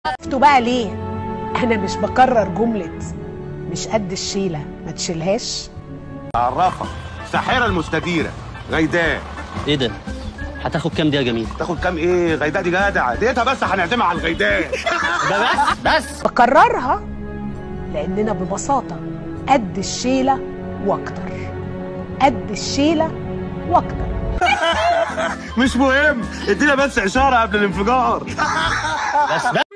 شفتوا بقى ليه انا مش بكرر جمله مش قد الشيله ما تشيلهاش؟ عرفه ساحره المستديره غيداء. ايه ده؟ هتاخد كام دي يا جميل؟ تاخد كام ايه؟ غيداء دي جدع ديتها، بس هنعزمها على الغيداء. ده بس بكررها لاننا ببساطه قد الشيله واكتر، قد الشيله واكتر. مش مهم، ادينا بس اشاره قبل الانفجار. بس